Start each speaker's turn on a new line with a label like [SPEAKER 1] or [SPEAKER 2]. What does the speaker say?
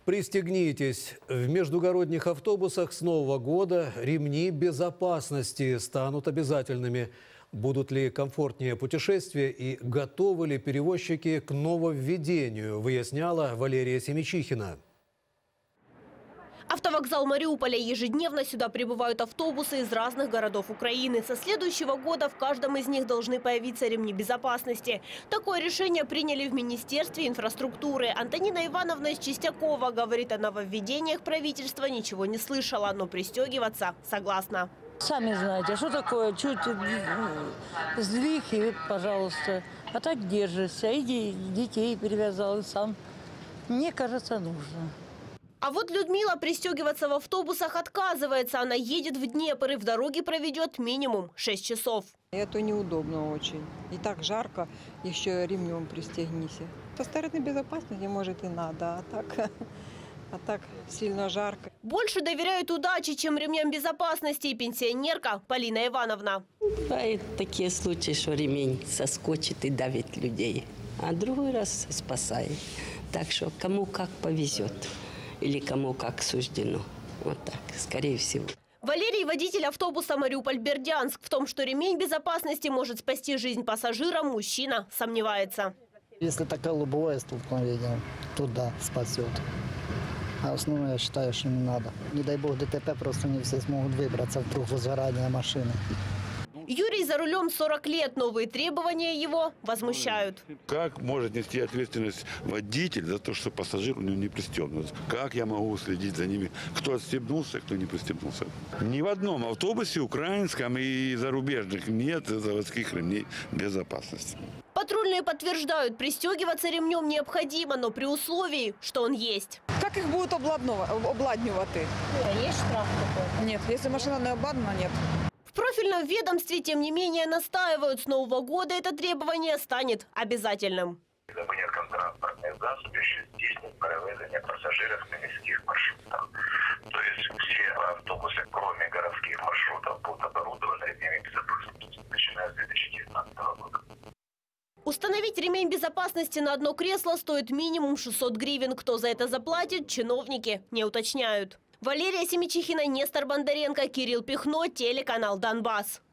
[SPEAKER 1] Пристегнитесь. В междугородних автобусах с Нового года ремни безопасности станут обязательными. Будут ли комфортнее путешествия и готовы ли перевозчики к нововведению, выясняла Валерия Семичихина.
[SPEAKER 2] Автовокзал Мариуполя. Ежедневно сюда прибывают автобусы из разных городов Украины. Со следующего года в каждом из них должны появиться ремни безопасности. Такое решение приняли в Министерстве инфраструктуры. Антонина Ивановна из Чистякова говорит, о нововведениях правительства ничего не слышала, но пристегиваться согласна.
[SPEAKER 3] Сами знаете, что такое чуть сдвиг и, пожалуйста, а так держишься. И детей перевязал, и сам. Мне кажется, нужно.
[SPEAKER 2] А вот Людмила пристегиваться в автобусах отказывается. Она едет в Днепр и в дороге проведет минимум 6 часов.
[SPEAKER 4] Это неудобно очень. И так жарко, еще ремнем пристегнись. Со стороны безопасности, может, и надо, а так сильно жарко.
[SPEAKER 2] Больше доверяют удаче, чем ремням безопасности, и пенсионерка Полина Ивановна.
[SPEAKER 5] Бывают такие случаи, что ремень соскочит и давит людей, а другой раз спасает. Так что кому как повезет. Или кому как суждено. Вот так, скорее всего.
[SPEAKER 2] Валерий – водитель автобуса Мариуполь-Бердянск. В том, что ремень безопасности может спасти жизнь пассажирам, мужчина сомневается.
[SPEAKER 6] Если такое лобовое столкновение, то да, спасет. А основное, я считаю, что не надо. Не дай бог ДТП, просто не все смогут выбраться вдруг возгорания машины.
[SPEAKER 2] Юрий за рулем 40 лет. Новые требования его возмущают.
[SPEAKER 7] Как может нести ответственность водитель за то, что пассажир у него не пристегнут? Как я могу следить за ними? Кто отстегнулся, кто не пристегнулся? Ни в одном автобусе, украинском и зарубежных, нет заводских ремней безопасности.
[SPEAKER 2] Патрульные подтверждают, пристегиваться ремнем необходимо, но при условии, что он есть.
[SPEAKER 4] Как их будут обладнювати?
[SPEAKER 2] Есть штраф такой?
[SPEAKER 4] Нет, если машина не обладнана, нет.
[SPEAKER 2] В профильном ведомстве, тем не менее, настаивают, с Нового года это требование станет обязательным.
[SPEAKER 8] Абонентам транспортных засобів, що здійснюють перевезення пассажиров на міських маршрутах. То есть все автобусы, кроме городских маршрутов, будут оборудованы ремнями безопасности, начиная с 2019 года.
[SPEAKER 2] Установить ремень безопасности на одно кресло стоит минимум 600 гривен. Кто за это заплатит, чиновники не уточняют. Валерия Семичихина, Нестор Бондаренко, Кирилл Пихно, телеканал «Донбасс».